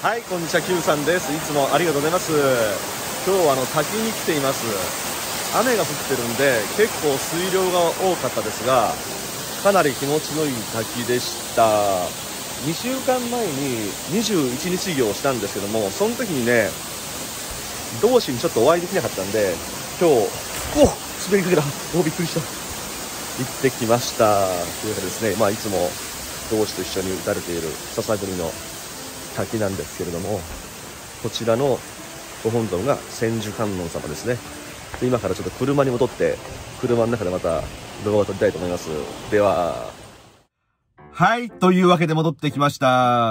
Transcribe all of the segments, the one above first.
はい、こんにちは、Q さんです。いつもありがとうございます。今日は滝に来ています。雨が降ってるんで結構水量が多かったですが、かなり気持ちのいい滝でした。2週間前に21日行をしたんですけども、その時にね、同志にちょっとお会いできなかったんで、今日滑りかけた、びっくりした、行ってきました。というわけでですね、いつも同志と一緒に打たれている篠栗の滝なんですけれども、こちらのご本尊が千手観音様ですね。で、今からちょっと車に戻って車の中でまた動画を撮りたいと思います。では、はい、というわけで戻ってきました。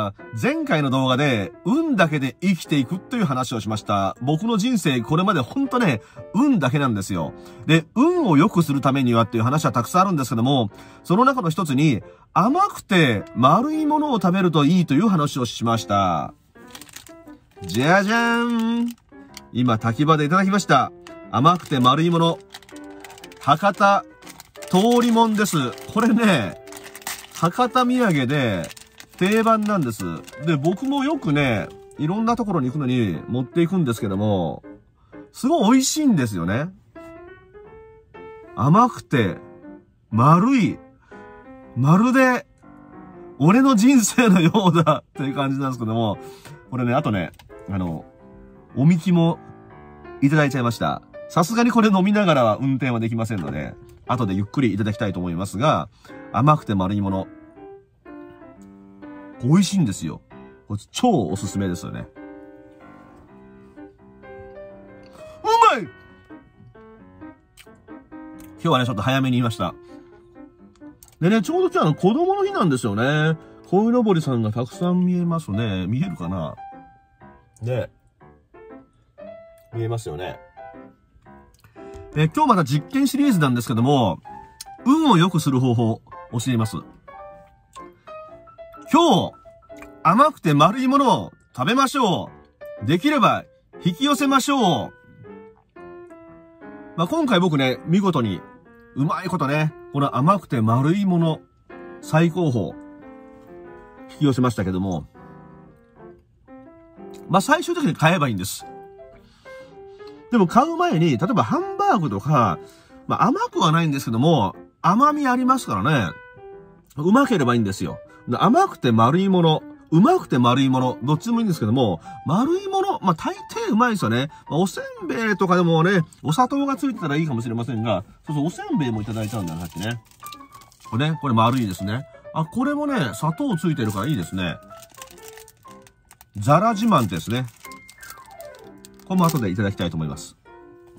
前回の動画で運だけで生きていくという話をしました。僕の人生これまでほんとね、運だけなんですよ。で、運を良くするためにはっていう話はたくさんあるんですけども、その中の一つに甘くて丸いものを食べるといいという話をしました。じゃじゃーん。今滝場でいただきました。甘くて丸いもの。博多通りもんです。これね、博多土産で定番なんです。で、僕もよくね、いろんなところに行くのに持っていくんですけども、すごい美味しいんですよね。甘くて、丸い。まるで、俺の人生のようだっていう感じなんですけども、これね、あとね、おみきもいただいちゃいました。さすがにこれ飲みながらは運転はできませんので、後でゆっくりいただきたいと思いますが、甘くて丸いもの。美味しいんですよ。これ超おすすめですよね。うまい！今日はね、ちょっと早めに言いました。でね、ちょうど今日は子供の日なんですよね。鯉のぼりさんがたくさん見えますね。見えるかな？ね。見えますよね。今日また実験シリーズなんですけども、運を良くする方法教えます。今日、甘くて丸いものを食べましょう。できれば引き寄せましょう。今回僕ね、見事にうまいことね、この甘くて丸いもの最高峰引き寄せましたけども、最終的に買えばいいんです。でも買う前に、例えばハンバーグとか、甘くはないんですけども、甘みありますからね。うまければいいんですよ。甘くて丸いもの、うまくて丸いもの、どっちでもいいんですけども、丸いもの、大抵うまいですよね。おせんべいとかでもね、お砂糖がついてたらいいかもしれませんが、おせんべいもいただいちゃうんだよ、さっきね。これね、これ丸いですね。これもね、砂糖ついてるからいいですね。ザラ自慢ですね。これも後でいただきたいと思います。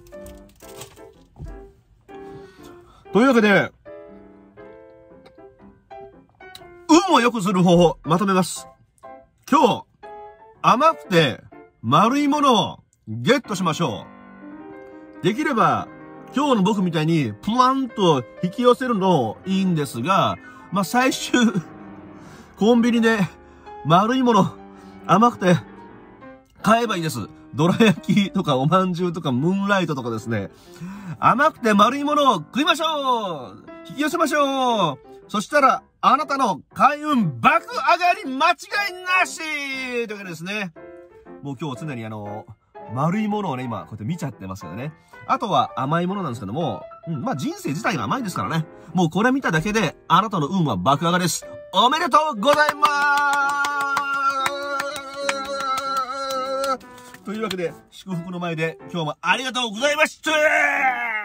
というわけで、運を良くする方法、まとめます。今日、甘くて丸いものをゲットしましょう。できれば、今日の僕みたいにプワンと引き寄せるのいいんですが、最終、コンビニで丸いもの、甘くて買えばいいです。どら焼きとかおまんじゅうとかムーンライトとかですね。甘くて丸いものを食いましょう！引き寄せましょう！そしたら、あなたの開運爆上がり間違いなしというわけでですね。もう今日常に丸いものをね、今こうやって見ちゃってますけどね。あとは甘いものなんですけども、人生自体が甘いですからね。もうこれ見ただけで、あなたの運は爆上がりです。おめでとうございますというわけで、祝福の前で今日もありがとうございました。